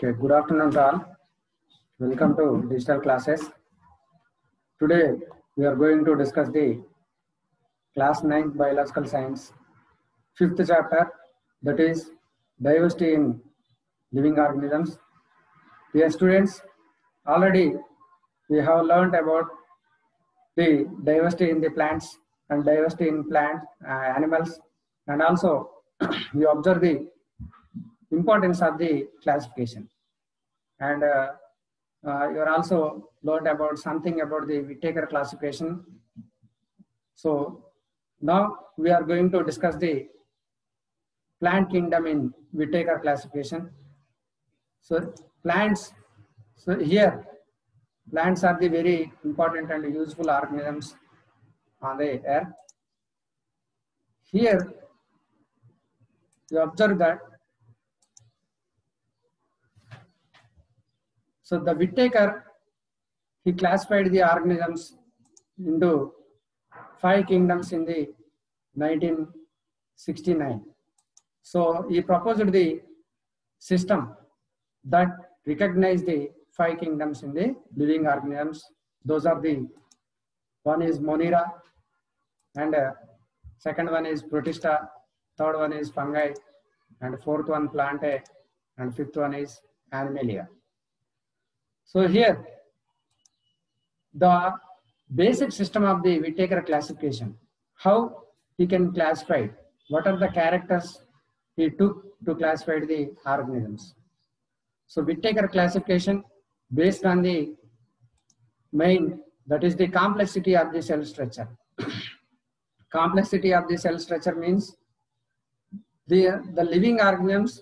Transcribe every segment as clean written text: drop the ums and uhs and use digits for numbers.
Okay, good afternoon to all. Welcome to digital classes. Today we are going to discuss the class 9 biological science 5th chapter, that is diversity in living organisms. Dear students, already we have learned about the diversity in the plants and diversity in plant animals, and also we observe the importance of the classification. And you are also learned about something about the Whittaker classification. So now we are going to discuss the plant kingdom in Whittaker classification. So plants, so here plants are the very important and useful organisms on the earth. Here you observe that so the Whittaker, he classified the organisms into 5 kingdoms in the 1969. So he proposed the system that recognized the 5 kingdoms in the living organisms. Those are the one is Monera, and second one is Protista, third one is fungi, and fourth one Plantae, and fifth one is Animalia. So here, the basic system of the Whittaker classification, how he can classify, what are the characters he took to classify the organisms. So Whittaker classification based on the main, that is the complexity of the cell structure. Complexity of the cell structure means the living organisms,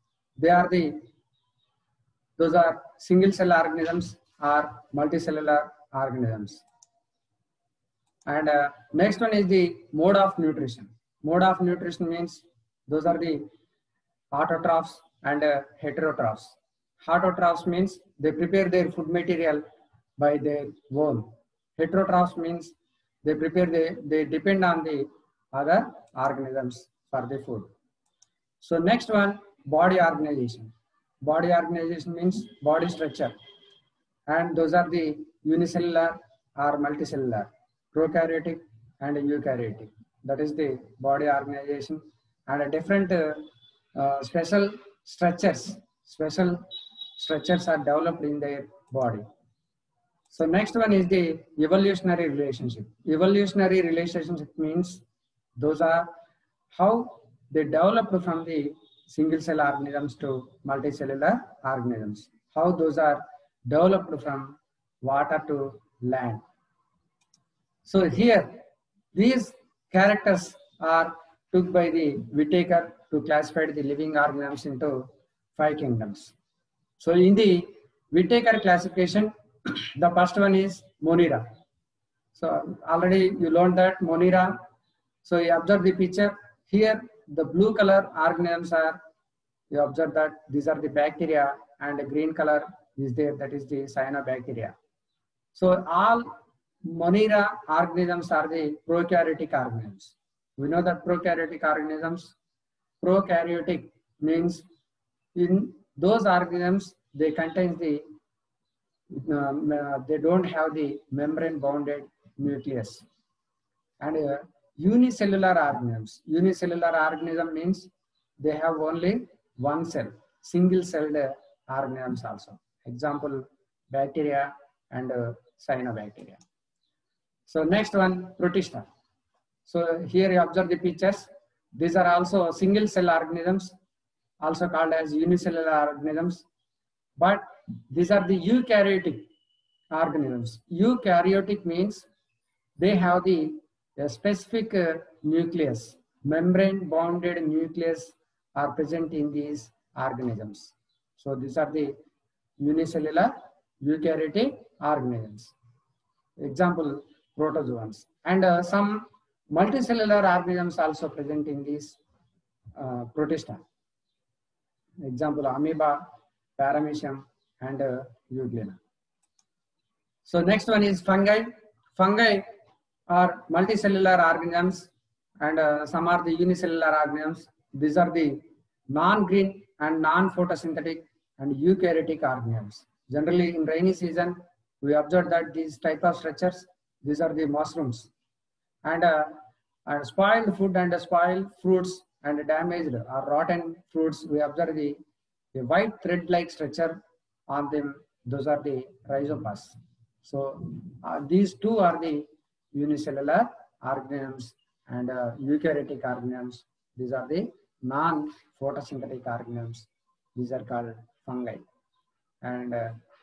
those are single cell organisms or multicellular organisms. And next one is the mode of nutrition. Mode of nutrition means those are the autotrophs and heterotrophs. Autotrophs means they prepare their food material by their own. Heterotrophs means they depend on the other organisms for the food. So next one, body organization. Body organization means body structure, and those are the unicellular or multicellular, prokaryotic and eukaryotic. That is the body organization, and different special structures are developed in their body. So next one is the evolutionary relationship. Evolutionary relationship means those are how they developed from the single cell organisms to multicellular organisms. How those are developed from water to land. So here, these characters are took by the Whittaker to classify the living organisms into 5 kingdoms. So in the Whittaker classification, the first one is Monera. So already you learned that Monera. So you observe the picture here. The blue color organisms are, you observe that these are the bacteria, and the green color is there, that is the cyanobacteria. So all Monera organisms are the prokaryotic organisms. We know that prokaryotic organisms, prokaryotic means in those organisms they contain the, they don't have the membrane bounded nucleus. And unicellular organisms. Unicellular organism means they have only one cell, single celled organisms also. Example, bacteria and cyanobacteria. So next one, Protista. So here you observe the pictures. These are also single cell organisms, also called as unicellular organisms. But these are the eukaryotic organisms. Eukaryotic means they have the specific nucleus, membrane bounded nucleus are present in these organisms. So these are the unicellular eukaryotic organisms. Example, protozoans. And some multicellular organisms also present in these Protista. Example, amoeba, paramecium, and euglena. So next one is fungi. Fungi are multicellular organisms, and some are the unicellular organisms. These are the non-green and non-photosynthetic and eukaryotic organisms. Generally, in rainy season, we observe that these type of structures, these are the mushrooms. And spoiled food and spoiled fruits and damaged or rotten fruits, we observe the white thread-like structure on them. Those are the rhizomas. So these two are the unicellular organisms and eukaryotic organisms. These are the non-photosynthetic organisms. These are called fungi. And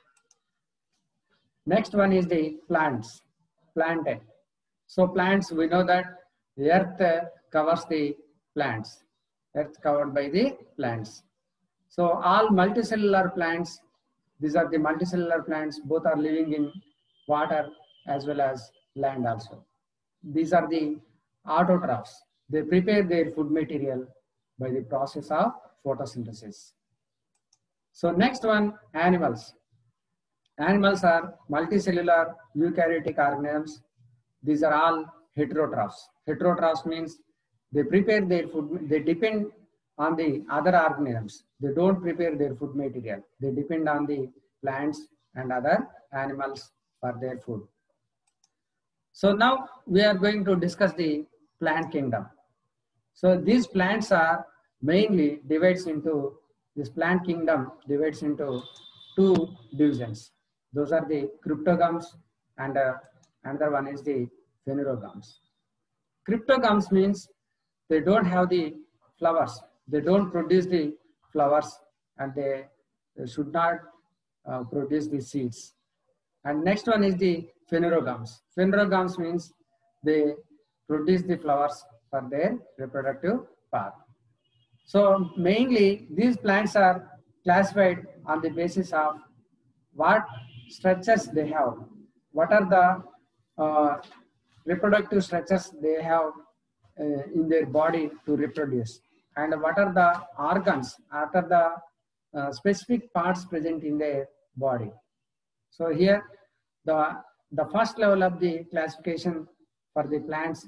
next one is the plants, planted. So plants, we know that the earth covers the plants, earth covered by the plants. So all multicellular plants, these are the multicellular plants, both are living in water as well as land also. These are the autotrophs. They prepare their food material by the process of photosynthesis. So next one, animals. Animals are multicellular eukaryotic organisms. These are all heterotrophs. Heterotrophs means they prepare their food, they depend on the other organisms. They don't prepare their food material. They depend on the plants and other animals for their food. So now we are going to discuss the plant kingdom. So these plants are mainly divides into, this plant kingdom divides into two divisions. Those are the cryptogams and another one is the phanerogams. Cryptogams means they don't have the flowers. They don't produce the flowers and they should not produce the seeds. And next one is the phanerogams. Phanerogams means they produce the flowers for their reproductive part. So mainly these plants are classified on the basis of what structures they have, what are the reproductive structures they have in their body to reproduce, and what are the organs, what are the specific parts present in their body. So here the first level of the classification for the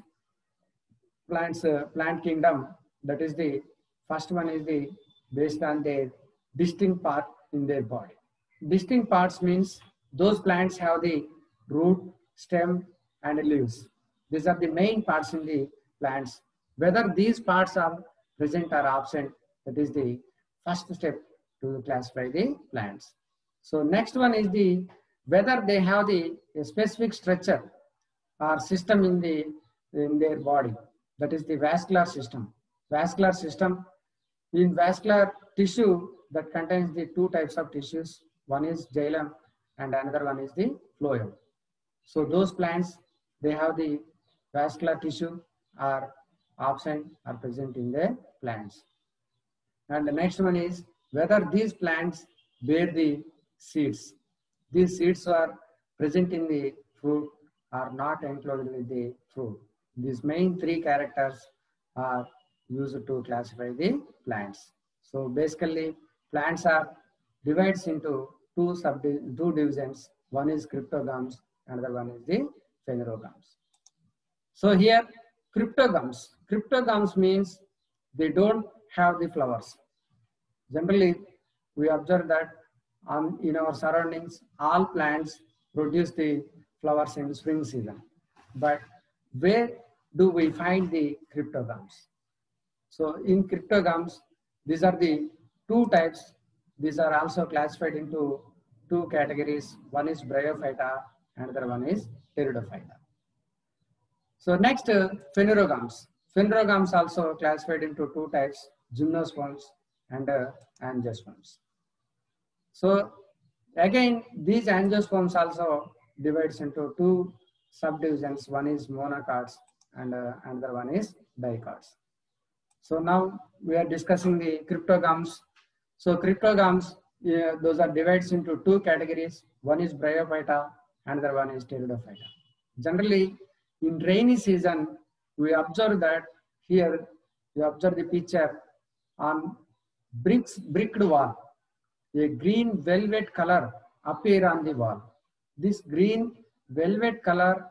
plant kingdom, that is the first one is the based on their distinct part in their body. Distinct parts means those plants have the root, stem and leaves. These are the main parts in the plants. Whether these parts are present or absent, that is the first step to classify the plants. So next one is the whether they have the specific structure or system in their body. That is the vascular system. Vascular system, in vascular tissue that contains the two types of tissues. One is xylem and another one is the phloem. So those plants, they have the vascular tissue are absent or present in their plants. And the next one is whether these plants bear the seeds. These seeds are present in the fruit or not included with the fruit. These main three characters are used to classify the plants. So basically plants are divides into two divisions. One is cryptogams, another one is the phanerogams. So here cryptogams. Cryptogams means they don't have the flowers. Generally, we observe that in our surroundings, all plants produce the flowers in the spring season. But where do we find the cryptogams? So in cryptogams, these are the two types. These are also classified into two categories. One is Bryophyta, another one is Pteridophyta. So next, phanerogams. Phanerogams also classified into two types, gymnosperms and angiosperms. So again, these angiosperms also divides into two subdivisions. One is monocots and another one is dicots. So now we are discussing the cryptogams. So cryptogams, those are divided into two categories. One is Bryophyta, another one is Pteridophyta. Generally, in rainy season, we observe that here, we observe the picture on bricked wall. A green velvet color appear on the wall. This green velvet color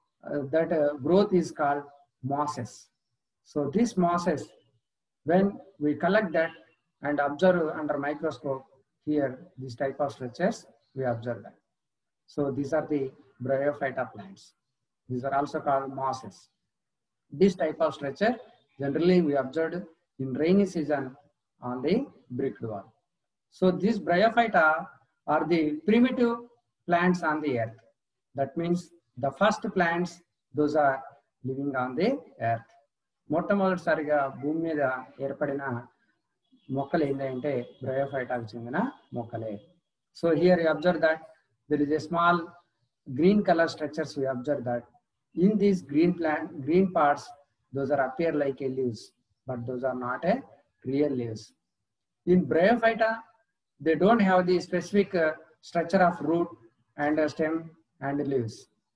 growth is called mosses. So these mosses, when we collect that and observe under microscope, here this type of structures we observe that. So these are the bryophyta plants. These are also called mosses. This type of structure generally we observed in rainy season on the brick wall. So these bryophyta are the primitive plants on the earth. That means the first plants, those are living on the earth. మొట్టమొదటిసారిగా భూమి మీద ఏర్పడిన మొక్కలు ఏంటంటే బ్రయోఫైటాకు చెందిన మొక్కలే. So here you observe that there is a small green color structures. We observe that in these green parts, those are appear like a leaves, but those are not a real leaves. In bryophyta, they don't have the specific structure of root and stem and leaves.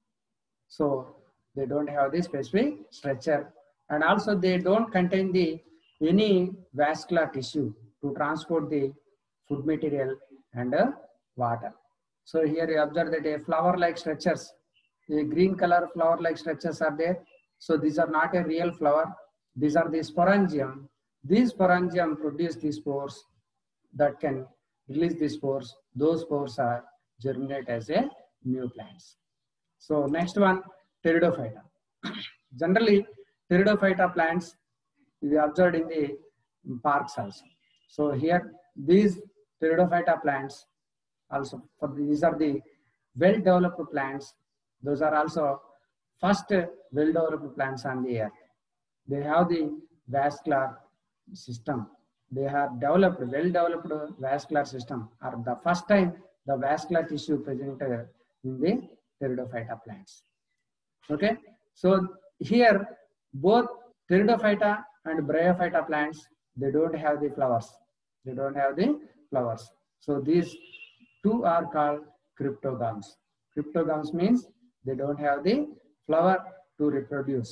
So they don't have the specific structure, and also they don't contain the any vascular tissue to transport the food material and water. So here you observe that a flower-like structures, a green color flower-like structures are there. So these are not a real flower. These are the sporangium. These sporangium produce the spores that can release the spores. Those spores are germinate as a new plants. So next one, pteridophyta. Generally, pteridophyta plants we observed in the parks also. So here these pteridophyta plants also, these are the well-developed plants. Those are also first well-developed plants on the earth. They have the vascular system. They have developed well-developed vascular system, or the first time the vascular tissue presented in the pteridophyta plants. Okay, so here both pteridophyta and bryophyta plants, they don't have the flowers. They don't have the flowers. So these two are called cryptogams. Cryptogams means they don't have the flower to reproduce.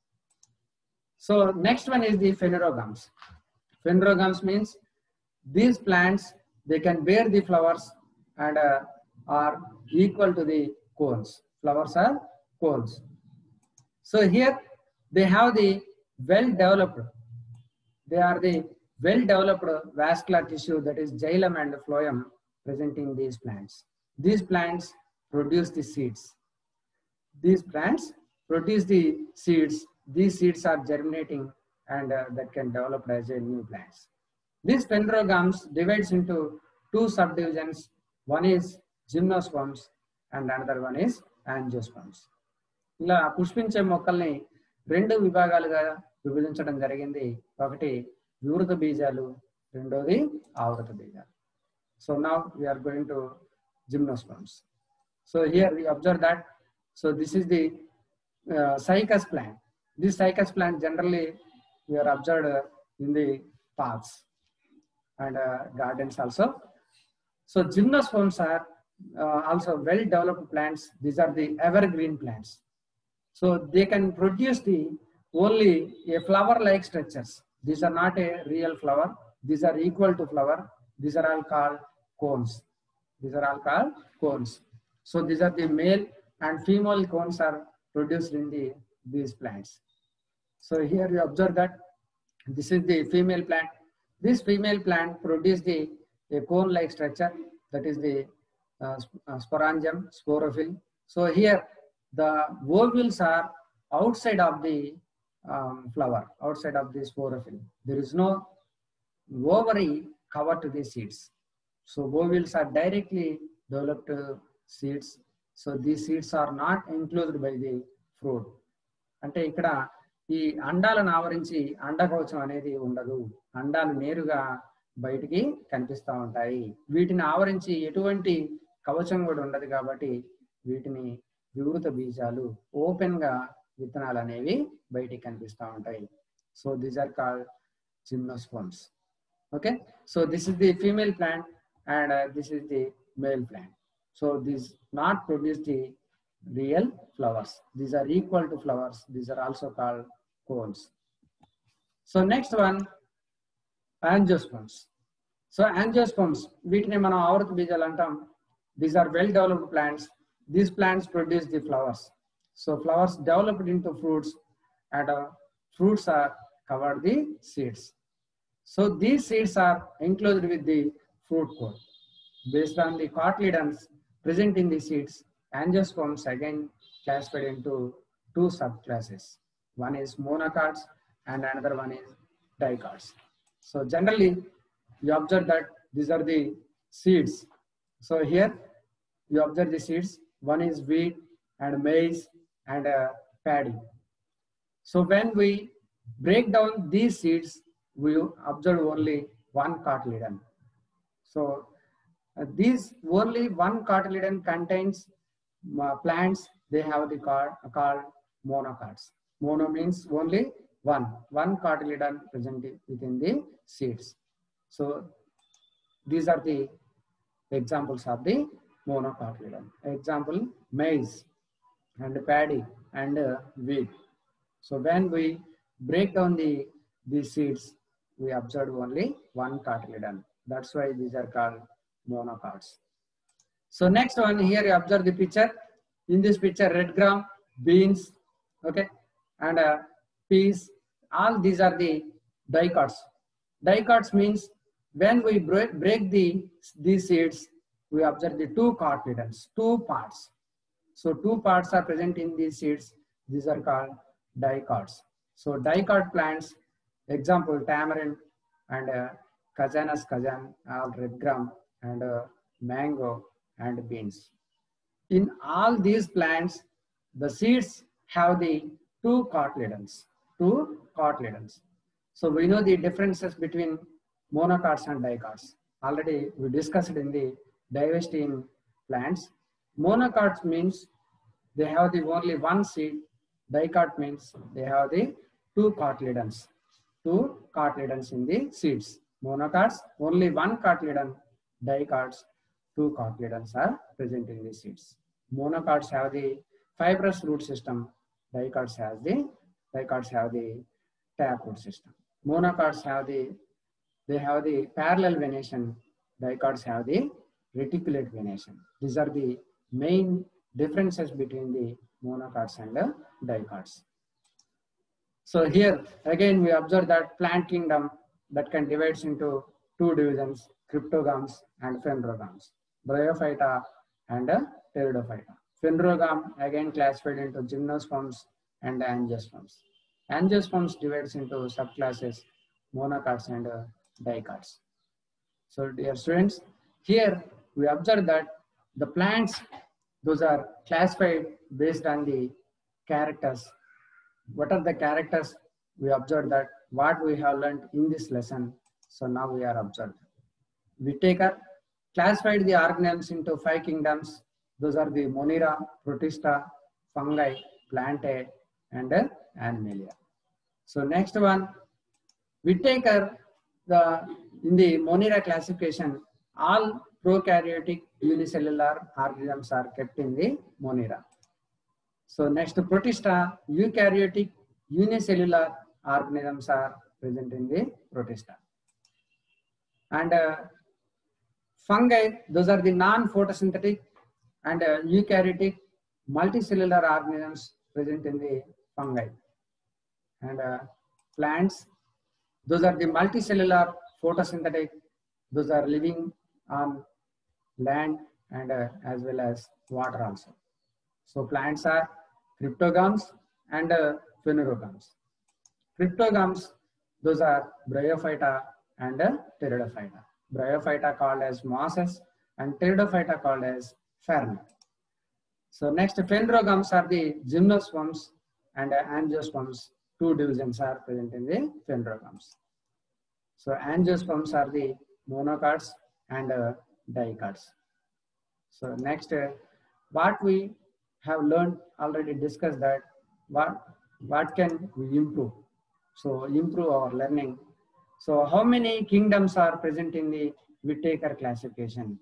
So next one is the phanerogams. Phanerogams means these plants, they can bear the flowers and are equal to the cones. Flowers are cones. So here they have the well-developed, they are the well-developed vascular tissue, that is xylem and phloem, present in these plants. These plants produce the seeds. These plants produce the seeds. These seeds are germinating and that can develop as a new plants. These phanerogams divides into two subdivisions. One is gymnosperms and another one is angiosperms. ఇలా పుష్పించే మొక్కల్ని రెండు విభాగాలుగా విభజించడం జరిగింది. ఒకటి వివృత బీజాలు, రెండోది ఆవృత బీజాలు. So now we are going to gymnosperms. So here we observe that. So this is the cycas plant. This cycas plant generally we are observed in the parks and gardens also. So gymnosperms are also well-developed plants. These are the evergreen plants. So they can produce the only a flower-like structures. These are not a real flower. These are equal to flower. These are all called cones. These are all called cones. So these are the male and female cones are produced in these plants. So here you observe that this is the female plant. This female plant produces a cone-like structure, that is the sporangium, sporophyll. So here the ovules are outside of the flower, outside of the sporophyll. There is no ovary cover to the seeds. So ovules are directly developed seeds. So these seeds are not enclosed by the fruit. అంటే ఇక్కడ ఈ అండాలను ఆవరించి అండకవచం అనేది ఉండదు. అండాలు నేరుగా బయటికి కనిపిస్తూ ఉంటాయి. వీటిని ఆవరించి ఎటువంటి కవచం కూడా ఉండదు కాబట్టి వీటిని వివృత బీజాలు, ఓపెన్ గా విత్తనాలు అనేవి బయటికి కనిపిస్తూ ఉంటాయి. So these are called gymnosperms. Okay, so this is the female plant and this is the male plant. So these not produce the real flowers. These are equal to flowers. These are also called cones. So next one, angiosperms. So angiosperms, వీటిని మనం ఆవృత బీజాలు అంటాం. These are well developed plants. These plants produce the flowers. So flowers developed into fruits and fruits are covered the seeds. So these seeds are enclosed with the fruit core. based on the cotyledons present in the seeds. Angiosperms again classified into two subclasses. One is monocots and another one is dicots. So generally, you observe that these are the seeds. So here you observe the seeds. One is wheat and maize and paddy. So when we break down these seeds, we observe only one cotyledon. So these only one cotyledon contains plants. They have the called monocots. Mono means only one cotyledon present within the seeds. So these are the examples of the monocotyledon. Example, maize and paddy and wheat. So when we break down these seeds, we observe only one cotyledon. That's why these are called monocots. So next one, here you observe the picture. In this picture, red gram, beans, okay, and peas. All these are the dicots. Dicots means when we break these seeds, we observe the two cotyledons, two parts. So two parts are present in these seeds. These are called dicots. So dicot plants, example tamarind and Khajanus khajan, all red gram and mango and beans. In all these plants, the seeds have the two cotyledons. So we know the differences between monocots and dicots. Already we discussed in the diversity in plants. Monocots means they have the only one seed. Dicot means they have the two cotyledons in the seeds. Monocots, only one cotyledon. Dicots, two cotyledons are present in the seeds. Monocots have the fibrous root system. Dicots have the taproot system. Monocots have the parallel venation. Dicots have the reticulate venation. These are the main differences between the monocots and the dicots. So here again we observe that plant kingdom that can divide into two divisions, cryptogams and phanerogams, bryophyta and pteridophyta. Phanerogam again classified into gymnosperms and angiosperms. Angiosperms divides into subclasses, monocots and dicots. So dear students, here we observe that the plants, those are classified based on the characters. What are the characters? We observed that what we have learned in this lesson. So now we are observed. Whittaker classified the organisms into 5 kingdoms. Those are the Monera, Protista, fungi, plantae, and Animalia. So next one, Whittaker, in the Monera classification, all prokaryotic unicellular organisms are kept in the Monera. So next, Protista, eukaryotic unicellular organisms are present in the Protista. And fungi, those are the non-photosynthetic and eukaryotic multicellular organisms present in the fungi. And plants, those are the multicellular photosynthetic, those are living on land and as well as water also. So plants are cryptogams and phanerogams. Cryptogams, those are bryophyta and pteridophyta. Bryophyta called as mosses and pteridophyta called as fern. So next, phanerogams are the gymnosperms and angiosperms. Two divisions are present in the phanerogams. So angiosperms are the monocots and dicots. So next, what we have learned, already discussed that what can we improve? So improve our learning. So how many kingdoms are present in the Whittaker classification?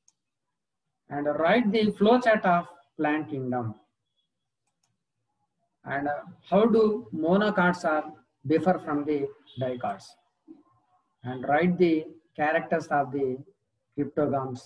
And write the flowchart of plant kingdom. And how do monocots are differ from the dicots? And write the characters of the cryptogams.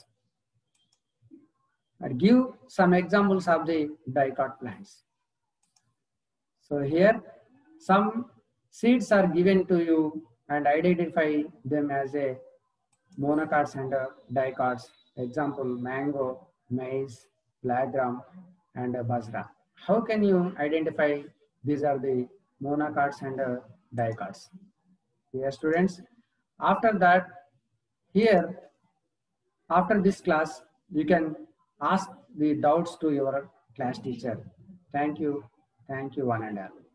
And give some examples of the dicot plants. So here some seeds are given to you and identify them as a monocots and dicots. Example, mango, maize, black gram, and bajra. How can you identify these are the monocards and dicards? Here students, after that, here, after this class, you can ask the doubts to your class teacher. Thank you one and all.